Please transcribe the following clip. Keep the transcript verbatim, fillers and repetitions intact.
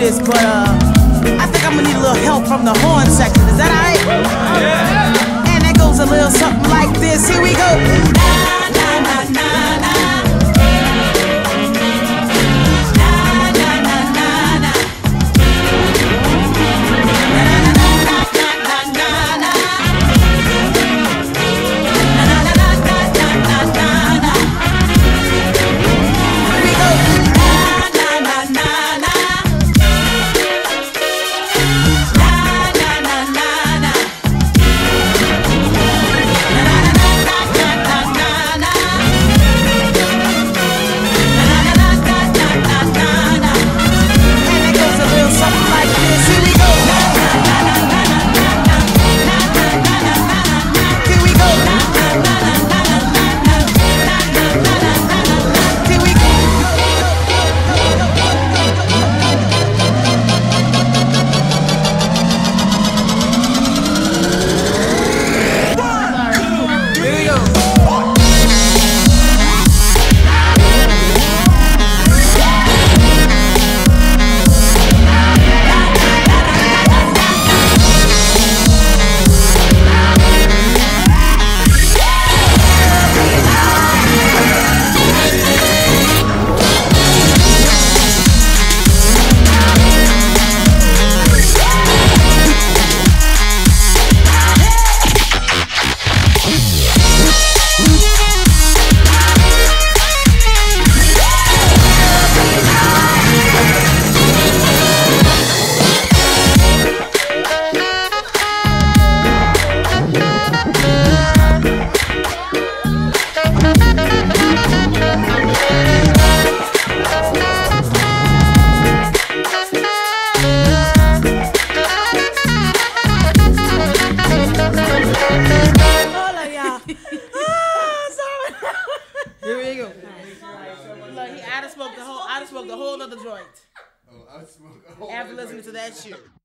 this, but uh, I think I'm gonna need a little help from the horn section. Is that alright? Yeah. And that goes a little something like this. Here we go. Na, na, na, na, na. Look, he, I done smoked the whole, I done smoked the whole other joint. Oh, I smoked a whole after listening to that shit.